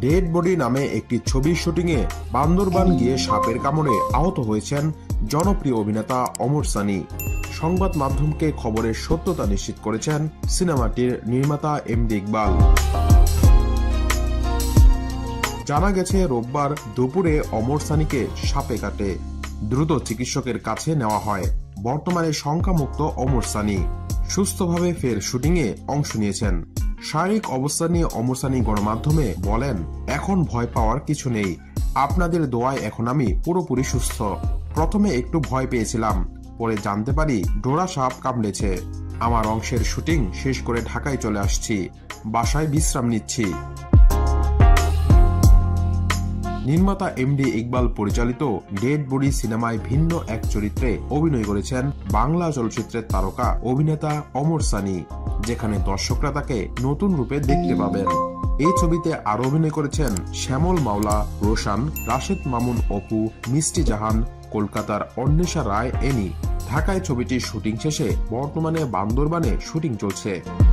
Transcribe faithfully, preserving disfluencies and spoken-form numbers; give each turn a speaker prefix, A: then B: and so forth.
A: Dead body নামে একটি ছবির শুটিংয়ে বান্দরবান গিয়ে সাপের কামড়ে আহত হয়েছেন জনপ্রিয় অভিনেতা ওমর সানি। সংবাদ মাধ্যমকে খবরের সত্যতা নিশ্চিত করেছেন সিনেমাটির নির্মাতা এমডি ইকবাল। জানা গেছে, রোববার দুপুরে ওমর সানিকে সাপে কাটে। দ্রুত চিকিৎসকের কাছে নেওয়া হয়। বর্তমানে শঙ্কামুক্ত ওমর সানি সুস্থভাবে ফের শুটিংয়ে অংশ নিয়েছেন। শারীরিক অবস্থা নিয়ে ওমর সানি গণমাধ্যমে বলেন, এখন ভয় পাওয়ার কিছু নেই, আপনাদের দোয়ায় এখন আমি পুরোপুরি সুস্থ। প্রথমে একটু ভয় পেয়েছিলাম, পরে জানতে পারি ডোরা সাপ কামড়েছে। আমার অংশের শুটিং শেষ করে ঢাকায় চলে আসছি, বাসায় বিশ্রাম নিচ্ছি। নির্মাতা এমডি ইকবাল পরিচালিত ডেড বডি সিনেমায় ভিন্ন এক চরিত্রে অভিনয় করেছেন বাংলা চলচ্চিত্রের তারকা অভিনেতা ওমর সানি, যেখানে দর্শকরা তাকে নতুন রূপে দেখতে পাবেন। এই ছবিতে আরো অভিনয় করেছেন শ্যামল মাওলা, রোশান, রাশেদ মামুন অপু, মিষ্টি জাহান, কলকাতার অন্বেষা রায় এনি। ঢাকায় ছবিটির শুটিং শেষে বর্তমানে বান্দরবানে শুটিং চলছে।